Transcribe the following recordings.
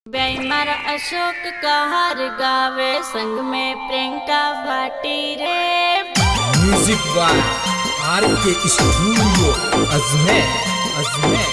बेईमान अशोक का हर गावे संग में प्रियंका भाटी रे। Music by R K studio Ajmer Ajmer.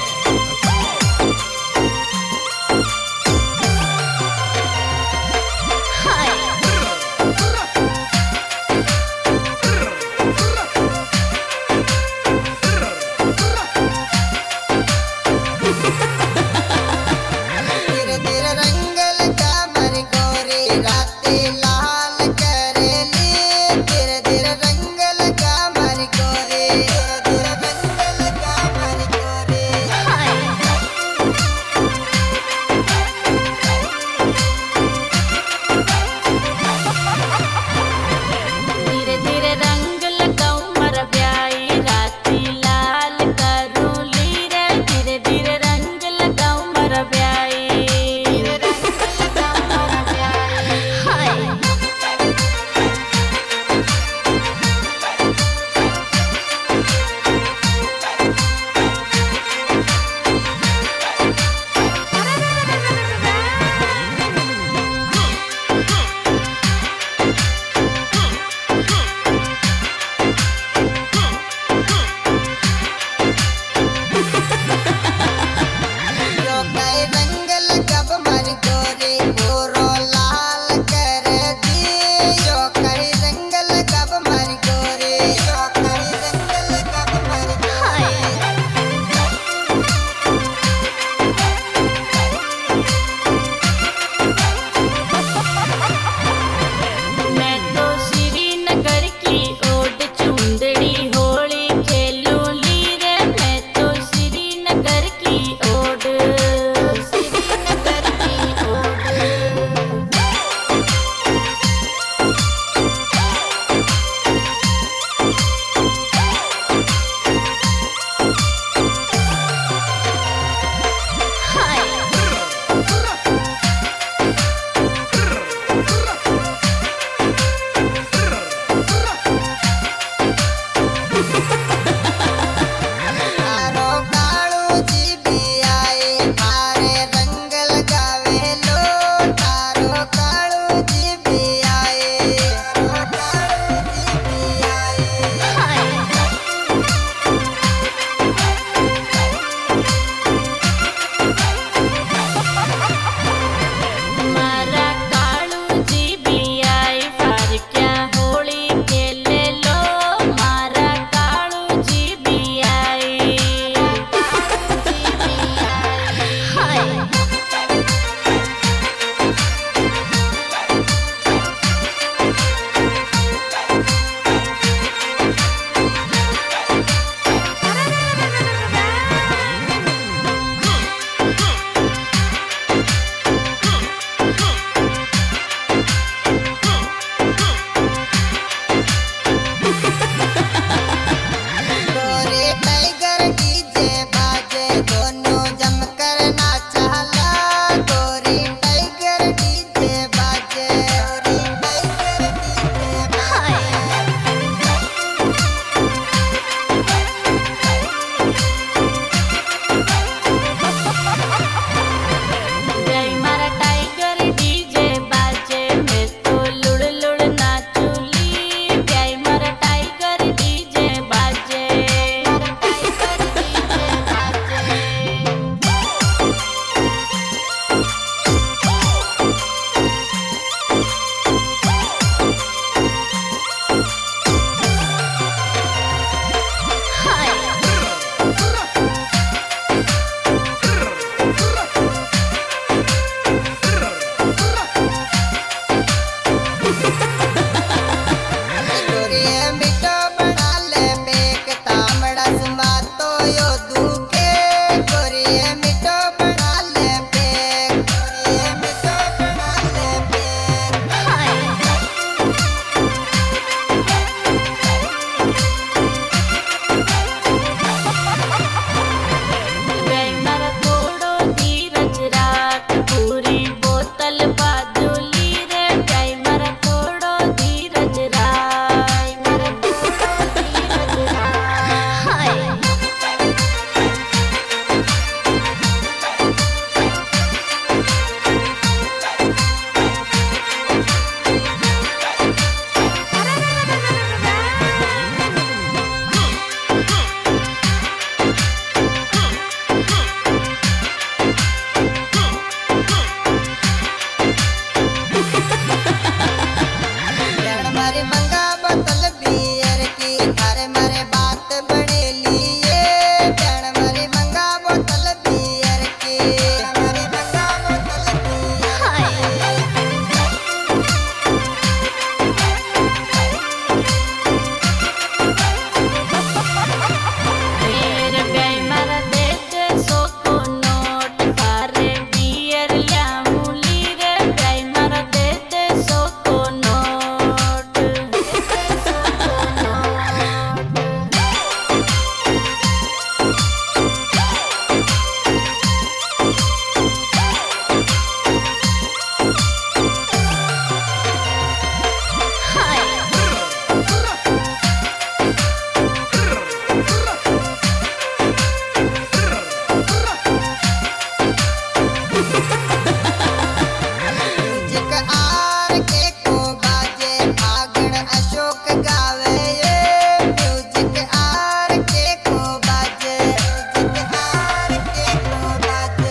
Music R K को बाजे आगण अशोक गावे ये म्यूजिक आर के को बाजे म्यूजिक आर के को बाजे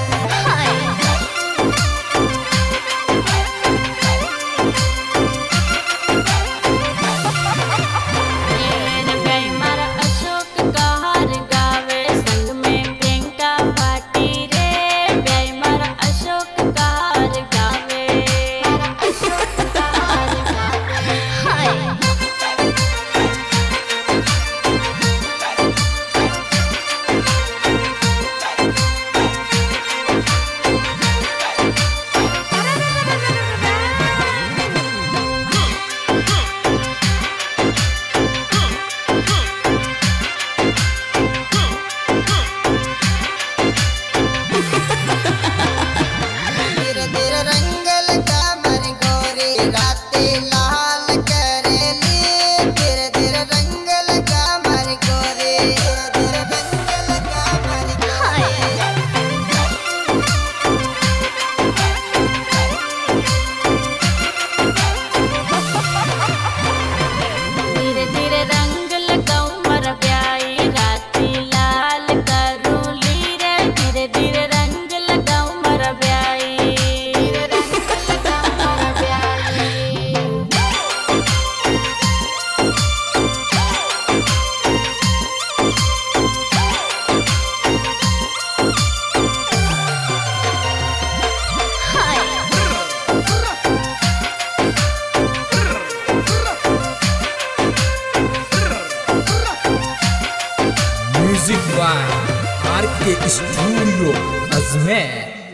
मारा अशोक का हार गावे संग में प्रियंका भाटी रे ब्याई मारा अशोक का हार गावे मारा अशोक का हार गावे हाय धीरे धीरे रंगल कमर गोरी राते लाल करेली धीरे धीरे रंगल कमर गोरी धीरे धीरे रंगल कमर गोरी धीरे धीरे रंग लगाऊं मर ब्याई राती लाल करूली रे धीरे धीरे रंग लगाऊं मर ब्याई धीरे रंग लगाऊं मर ब्याई music by R K studio Ajmer.